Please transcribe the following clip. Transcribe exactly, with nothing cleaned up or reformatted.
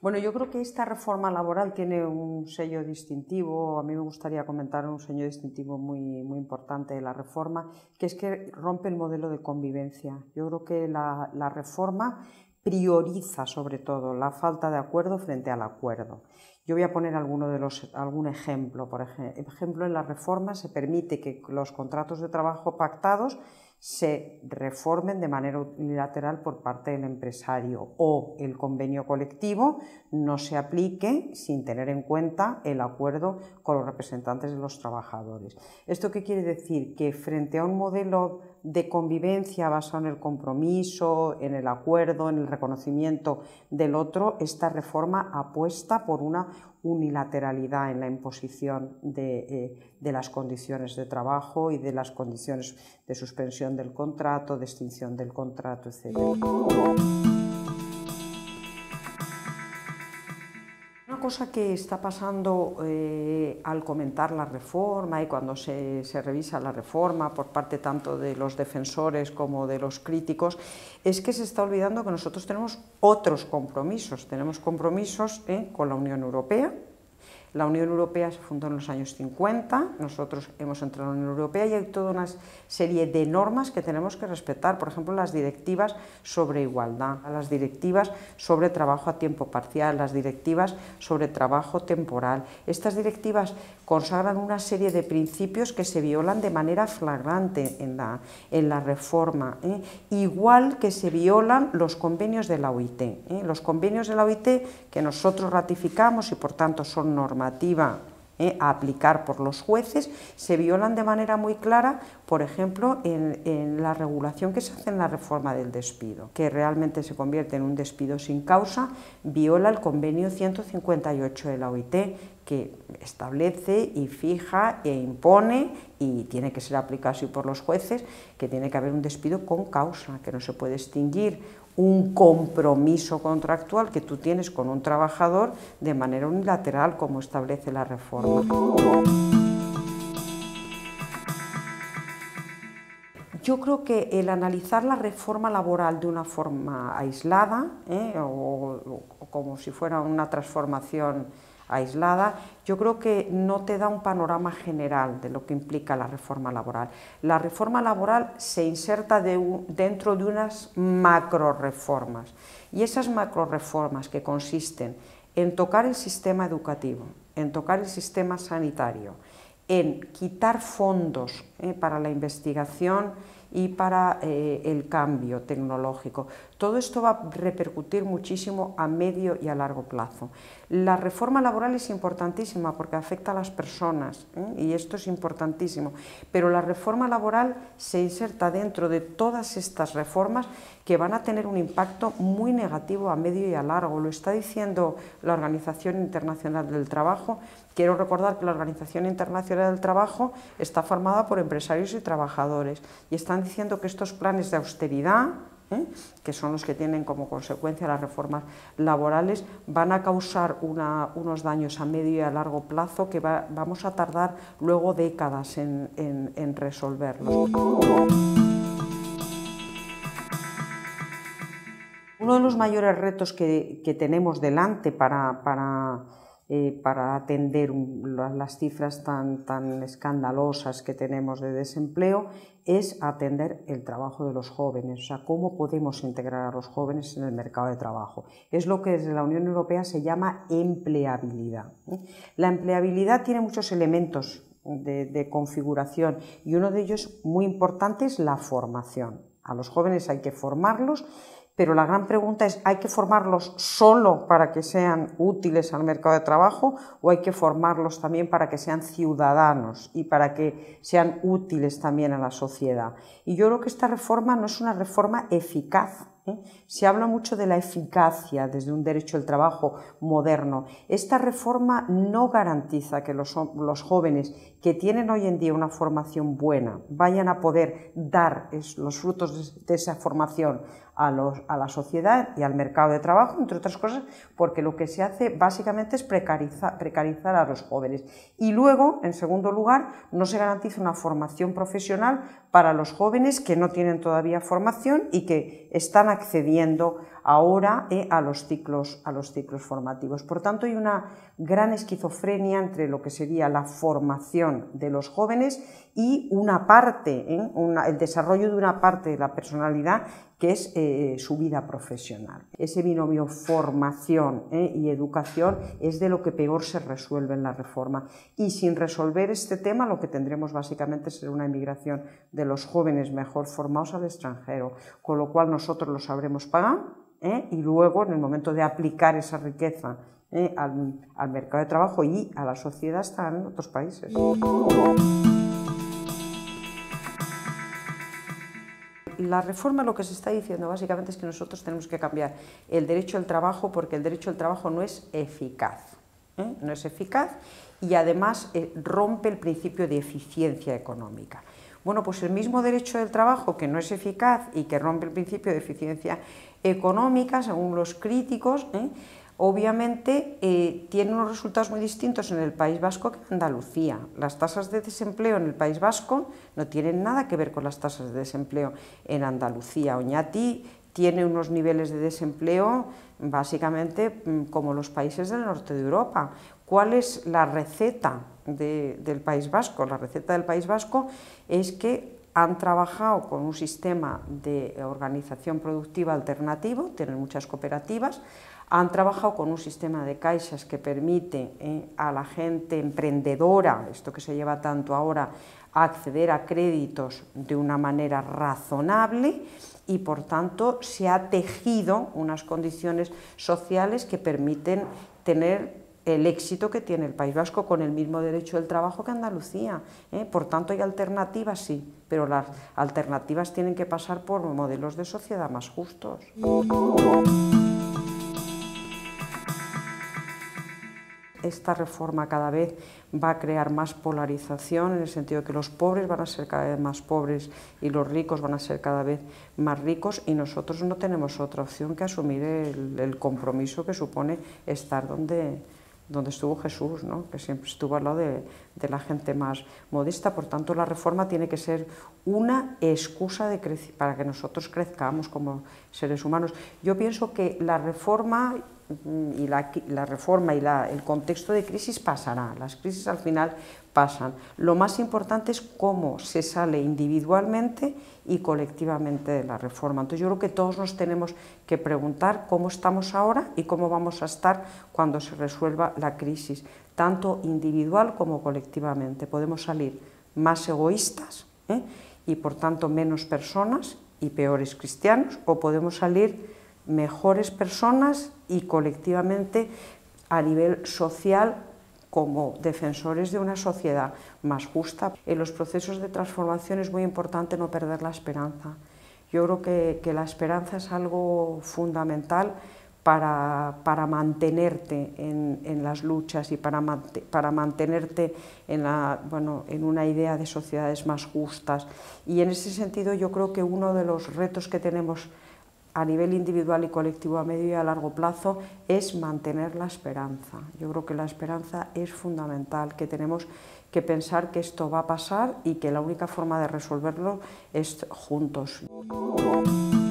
Bueno, yo creo que esta reforma laboral tiene un sello distintivo. A mí me gustaría comentar un sello distintivo muy, muy importante de la reforma, que es que rompe el modelo de convivencia. Yo creo que la, la reforma prioriza sobre todo la falta de acuerdo frente al acuerdo. Yo voy a poner alguno de los, algún ejemplo. Por ejemplo, en la reforma se permite que los contratos de trabajo pactados se reformen de manera unilateral por parte del empresario, o el convenio colectivo no se aplique sin tener en cuenta el acuerdo con los representantes de los trabajadores. ¿Esto qué quiere decir? Que frente a un modelo de convivencia basado en el compromiso, en el acuerdo, en el reconocimiento del otro, esta reforma apuesta por una unilateralidad en la imposición de, eh, de las condiciones de trabajo y de las condiciones de suspensión del contrato, de extinción del contrato, etcétera. Una cosa que está pasando eh, al comentar la reforma y cuando se, se revisa la reforma por parte tanto de los defensores como de los críticos, es que se está olvidando que nosotros tenemos otros compromisos. Tenemos compromisos eh, con la Unión Europea. La Unión Europea se fundó en los años cincuenta, nosotros hemos entrado en la Unión Europea y hay toda una serie de normas que tenemos que respetar, por ejemplo, las directivas sobre igualdad, las directivas sobre trabajo a tiempo parcial, las directivas sobre trabajo temporal. Estas directivas consagran una serie de principios que se violan de manera flagrante en la, en la reforma, ¿eh? igual que se violan los convenios de la O I T. ¿eh? Los convenios de la O I T que nosotros ratificamos y por tanto son normativa Eh, a aplicar por los jueces, se violan de manera muy clara, por ejemplo, en, en la regulación que se hace en la reforma del despido, que realmente se convierte en un despido sin causa, viola el convenio ciento cincuenta y ocho de la O I T, que establece y fija e impone, y tiene que ser aplicado así por los jueces, que tiene que haber un despido con causa, que no se puede extinguir un compromiso contractual que tú tienes con un trabajador de manera unilateral, como establece la reforma. Yo creo que el analizar la reforma laboral de una forma aislada, ¿eh? o, o como si fuera una transformación aislada, yo creo que no te da un panorama general de lo que implica la reforma laboral. La reforma laboral se inserta de un, dentro de unas macroreformas, y esas macroreformas que consisten en tocar el sistema educativo, en tocar el sistema sanitario, en quitar fondos eh, para la investigación y para eh, el cambio tecnológico. Todo esto va a repercutir muchísimo a medio y a largo plazo. La reforma laboral es importantísima porque afecta a las personas, ¿eh? y esto es importantísimo, pero la reforma laboral se inserta dentro de todas estas reformas que van a tener un impacto muy negativo a medio y a largo. Lo está diciendo la Organización Internacional del Trabajo. Quiero recordar que la Organización Internacional del Trabajo está formada por empresarios y trabajadores, y están diciendo que estos planes de austeridad, ¿eh? que son los que tienen como consecuencia las reformas laborales, van a causar una, unos daños a medio y a largo plazo que va, vamos a tardar luego décadas en, en, en resolverlos. Uno de los mayores retos que, que tenemos delante para, para, eh, para atender un, las cifras tan, tan escandalosas que tenemos de desempleo es atender el trabajo de los jóvenes, o sea, cómo podemos integrar a los jóvenes en el mercado de trabajo. Es lo que desde la Unión Europea se llama empleabilidad. La empleabilidad tiene muchos elementos de, de configuración, y uno de ellos muy importante es la formación. A los jóvenes hay que formarlos, pero la gran pregunta es, ¿hay que formarlos solo para que sean útiles al mercado de trabajo, o hay que formarlos también para que sean ciudadanos y para que sean útiles también a la sociedad? Y yo creo que esta reforma no es una reforma eficaz. ¿eh? Se habla mucho de la eficacia desde un derecho del trabajo moderno. Esta reforma no garantiza que los, los jóvenes que tienen hoy en día una formación buena vayan a poder dar es, los frutos de, de esa formación a, los, a la sociedad y al mercado de trabajo, entre otras cosas, porque lo que se hace básicamente es precarizar, precarizar a los jóvenes. Y luego, en segundo lugar, no se garantiza una formación profesional para los jóvenes que no tienen todavía formación y que están accediendo ahora eh, a, los ciclos, a los ciclos formativos. Por tanto, hay una gran esquizofrenia entre lo que sería la formación de los jóvenes y una parte, eh, una, el desarrollo de una parte de la personalidad que es eh, su vida profesional. Ese binomio formación eh, y educación es de lo que peor se resuelve en la reforma, y sin resolver este tema lo que tendremos básicamente será una emigración de los jóvenes mejor formados al extranjero, con lo cual nosotros los sabremos pagar eh, y luego en el momento de aplicar esa riqueza eh, al, al mercado de trabajo y a la sociedad estarán en otros países. La reforma, lo que se está diciendo básicamente es que nosotros tenemos que cambiar el derecho al trabajo, porque el derecho al trabajo no es eficaz, ¿eh? no es eficaz y además eh, rompe el principio de eficiencia económica. Bueno, pues el mismo derecho del trabajo que no es eficaz y que rompe el principio de eficiencia económica, según los críticos, ¿eh? obviamente eh, tiene unos resultados muy distintos en el País Vasco que en Andalucía. Las tasas de desempleo en el País Vasco no tienen nada que ver con las tasas de desempleo en Andalucía. Oñati tiene unos niveles de desempleo básicamente como los países del norte de Europa. ¿Cuál es la receta de, del País Vasco? La receta del País Vasco es que han trabajado con un sistema de organización productiva alternativo, tienen muchas cooperativas, han trabajado con un sistema de caixas que permite eh, a la gente emprendedora, esto que se lleva tanto ahora, a acceder a créditos de una manera razonable, y por tanto se ha tejido unas condiciones sociales que permiten tener el éxito que tiene el País Vasco con el mismo derecho del trabajo que Andalucía. ¿eh? Por tanto, hay alternativas, sí, pero las alternativas tienen que pasar por modelos de sociedad más justos. Esta reforma cada vez va a crear más polarización, en el sentido de que los pobres van a ser cada vez más pobres y los ricos van a ser cada vez más ricos, y nosotros no tenemos otra opción que asumir el, el compromiso que supone estar donde, donde estuvo Jesús, ¿no? que siempre estuvo al lado de, de la gente más modesta. Por tanto, la reforma tiene que ser una excusa de para que nosotros crezcamos como seres humanos. Yo pienso que la reforma y la, la reforma y la, el contexto de crisis pasará, las crisis al final pasan. Lo más importante es cómo se sale individualmente y colectivamente de la reforma. Entonces yo creo que todos nos tenemos que preguntar cómo estamos ahora y cómo vamos a estar cuando se resuelva la crisis, tanto individual como colectivamente. Podemos salir más egoístas ¿eh? y por tanto menos personas y peores cristianos, o podemos salir mejores personas y colectivamente a nivel social como defensores de una sociedad más justa. En los procesos de transformación es muy importante no perder la esperanza. Yo creo que, que la esperanza es algo fundamental para, para mantenerte en, en las luchas y para, para mantenerte en, la, bueno, en una idea de sociedades más justas. Y en ese sentido yo creo que uno de los retos que tenemos a nivel individual y colectivo a medio y a largo plazo es mantener la esperanza. Yo creo que la esperanza es fundamental, que tenemos que pensar que esto va a pasar y que la única forma de resolverlo es juntos.